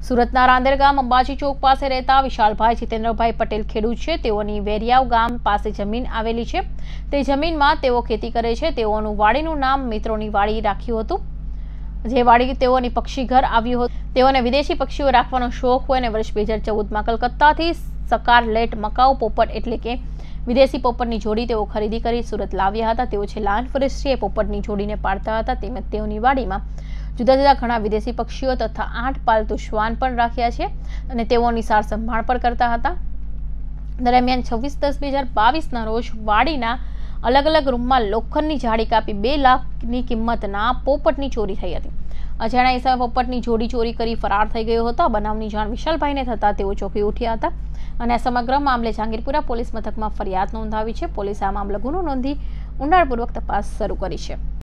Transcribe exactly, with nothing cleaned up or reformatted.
સુરતના રાંદેર ગામ અંબાજી ચોક પાસે રહેતા વિશાલભાઈ જીતેન્દ્રભાઈ પટેલ ખેડૂત છે। તેઓની વેરિયાવ ગામ પાસે જમીન આવેલી છે। તે જમીનમાં તેઓ ખેતી કરે છે। તેઓનું વાડીનું નામ મિત્રોની વાડી રાખ્યું હતું, જે વાડી તેઓની પક્ષી ઘર આવ્યું હતું। તેઓને વિદેશી પક્ષીઓ રાખવાનો શોખ હોય અને વર્ષ બે હજાર ચૌદમાં કલકત્તાથી સકારલેટ મકાઉ પોપટ એટલે કે વિદેશી પોપટની જોડી તેઓ ખરીદી કરી સુરત લાવ્યા હતા। તેઓ છેલ્લા આઠ વર્ષથી એ પોપટની જોડીને પાળતા હતા। તેમજ તેઓની વાડીમાં જુદા જુદા ઘણા વિદેશી પક્ષીઓ તથા આઠ પાલતુ શ્વાન પણ રાખ્યા છે અને તેઓની સાર સંભાળ પણ કરતા હતા। દરમિયાન છવ્વીસ દસ બે હજાર બાવીસના રોજ વાડીના અલગ અલગ રૂમમાં લોખંડની જાળી કાપી બે લાખની કિંમતના પોપટની ચોરી થઈ હતી। અજાણ્યા ઈસમે પોપટની જોડી ચોરી કરી ફરાર થઈ ગયો હતો। બનાવની જાણ વિશાલભાઈને થતા તેઓ ચોંકી ઉઠ્યા હતા અને આ સમગ્ર મામલે જહાંગીરપુરા પોલીસ મથકમાં ફરિયાદ નોંધાવી છે। પોલીસે આ મામલે ગુનો નોંધી ઊંડાણપૂર્વક તપાસ શરૂ કરી છે।